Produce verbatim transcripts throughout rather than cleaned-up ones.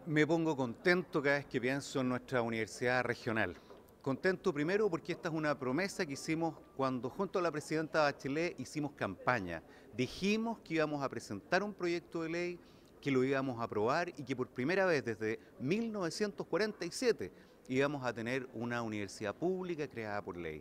Me pongo contento cada vez que pienso en nuestra universidad regional. Contento primero porque esta es una promesa que hicimos cuando junto a la presidenta Bachelet hicimos campaña. Dijimos que íbamos a presentar un proyecto de ley, que lo íbamos a aprobar y que por primera vez desde mil novecientos cuarenta y siete íbamos a tener una universidad pública creada por ley.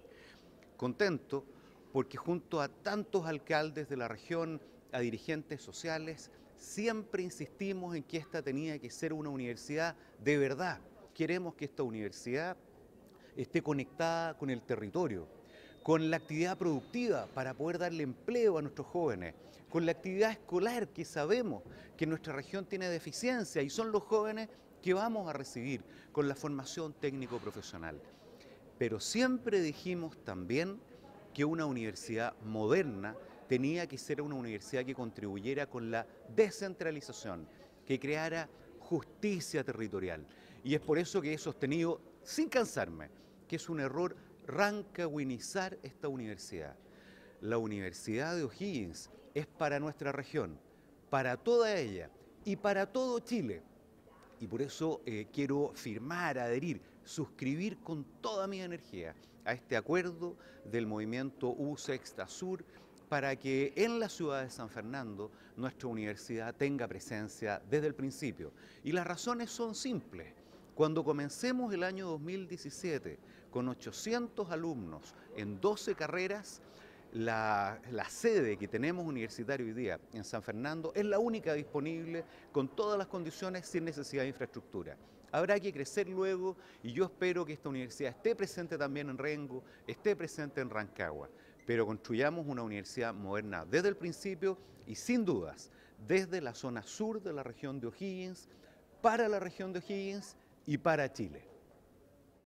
Contento porque junto a tantos alcaldes de la región, a dirigentes sociales, siempre insistimos en que esta tenía que ser una universidad de verdad. Queremos que esta universidad esté conectada con el territorio, con la actividad productiva para poder darle empleo a nuestros jóvenes, con la actividad escolar que sabemos que nuestra región tiene deficiencia y son los jóvenes que vamos a recibir con la formación técnico-profesional. Pero siempre dijimos también que una universidad moderna tenía que ser una universidad que contribuyera con la descentralización, que creara justicia territorial. Y es por eso que he sostenido, sin cansarme, que es un error rancagüinizar esta universidad. La Universidad de O'Higgins es para nuestra región, para toda ella y para todo Chile. Y por eso eh, quiero firmar, adherir, suscribir con toda mi energía a este acuerdo del movimiento U Sexta Sur para que en la ciudad de San Fernando nuestra universidad tenga presencia desde el principio. Y las razones son simples. Cuando comencemos el año dos mil diecisiete con ochocientos alumnos en doce carreras, La, la sede que tenemos universitaria hoy día en San Fernando es la única disponible con todas las condiciones sin necesidad de infraestructura. Habrá que crecer luego y yo espero que esta universidad esté presente también en Rengo, esté presente en Rancagua, pero construyamos una universidad moderna desde el principio y sin dudas desde la zona sur de la región de O'Higgins, para la región de O'Higgins y para Chile.